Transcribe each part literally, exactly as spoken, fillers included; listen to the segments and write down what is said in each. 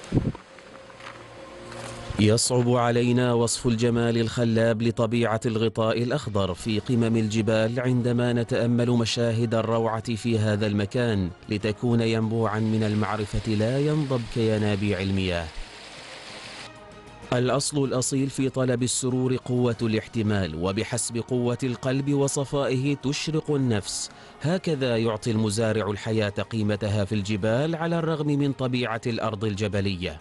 يصعب علينا وصف الجمال الخلاب لطبيعة الغطاء الأخضر في قمم الجبال عندما نتأمل مشاهد الروعة في هذا المكان، لتكون ينبوعا من المعرفة لا ينضب كينابيع المياه. الأصل الأصيل في طلب السرور قوة الاحتمال، وبحسب قوة القلب وصفائه تشرق النفس. هكذا يعطي المزارع الحياة قيمتها في الجبال على الرغم من طبيعة الأرض الجبلية.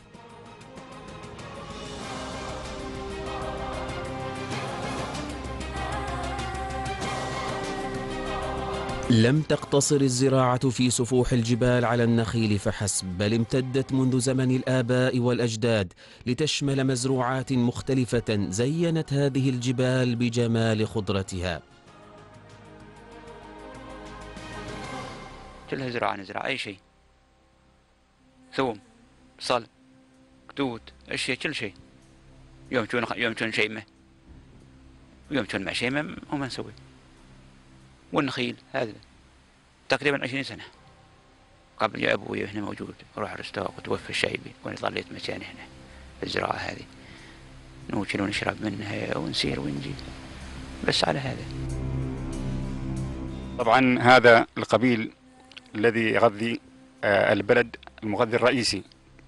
لم تقتصر الزراعة في سفوح الجبال على النخيل فحسب، بل امتدت منذ زمن الآباء والأجداد لتشمل مزروعات مختلفة زينت هذه الجبال بجمال خضرتها. كلها زراعة، نزرع أي شيء، ثوم، بصل، كتوت، أشياء، كل شيء. يوم تكون يوم تكون شيمة، ويوم تكون مع شيمة وما نسوي. والنخيل هذا تقريبا عشرين سنة قبل يا أبوي هنا موجود، روح رستاق وتوفى الشايبي وأنا ظليت مكاني هنا في الزراعة هذه، نوكل ونشرب منها ونسير ونجي، بس على هذا. طبعا هذا القبيل الذي يغذي البلد المغذي الرئيسي،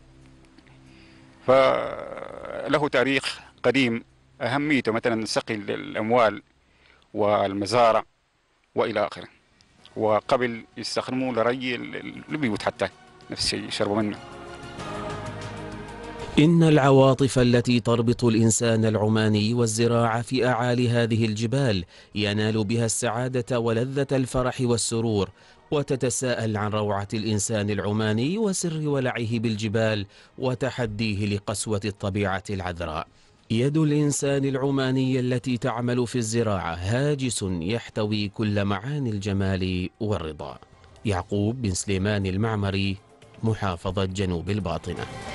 فله تاريخ قديم. أهميته مثلا سقي الأموال والمزارع وإلى آخره، وقبل يستخدموا لري البيوت حتى نفس الشيء يشربوا منه. إن العواطف التي تربط الإنسان العماني والزراعة في أعالي هذه الجبال ينال بها السعادة ولذة الفرح والسرور، وتتساءل عن روعة الإنسان العماني وسر ولعه بالجبال وتحديه لقسوة الطبيعة العذراء. يد الإنسان العماني التي تعمل في الزراعة هاجس يحتوي كل معاني الجمال والرضا. يعقوب بن سليمان المعمري، محافظة جنوب الباطنة.